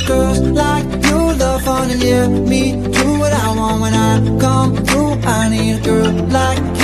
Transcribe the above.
girls like you love fun and yeah, me do what I want when I come through. I need a girl like